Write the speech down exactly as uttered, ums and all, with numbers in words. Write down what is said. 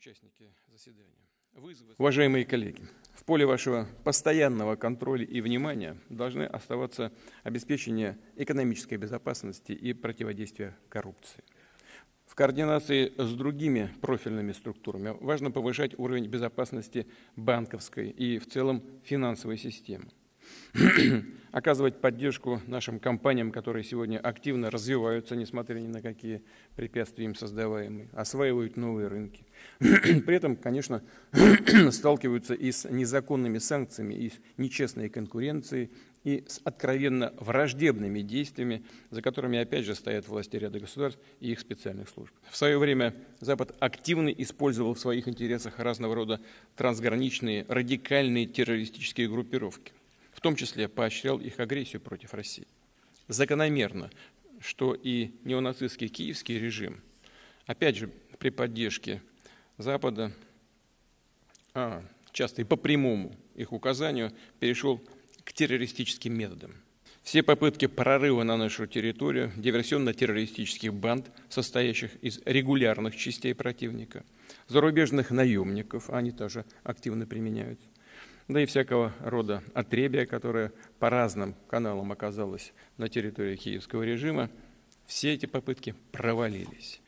участники заседания. Уважаемые коллеги, в поле вашего постоянного контроля и внимания должны оставаться обеспечение экономической безопасности и противодействия коррупции. В координации с другими профильными структурами важно повышать уровень безопасности банковской и в целом финансовой системы. Оказывать поддержку нашим компаниям, которые сегодня активно развиваются, несмотря ни на какие препятствия им создаваемые, осваивают новые рынки. При этом, конечно, сталкиваются и с незаконными санкциями, и с нечестной конкуренцией, и с откровенно враждебными действиями, за которыми опять же стоят власти ряда государств и их специальных служб. В свое время Запад активно использовал в своих интересах разного рода трансграничные радикальные террористические группировки. В том числе поощрял их агрессию против России. Закономерно, что и неонацистский киевский режим, опять же при поддержке Запада, а, часто и по прямому их указанию, перешел к террористическим методам. Все попытки прорыва на нашу территорию диверсионно-террористических банд, состоящих из регулярных частей противника, зарубежных наемников, они тоже активно применяются, да и всякого рода отребия, которое по разным каналам оказалось на территории киевского режима, все эти попытки провалились.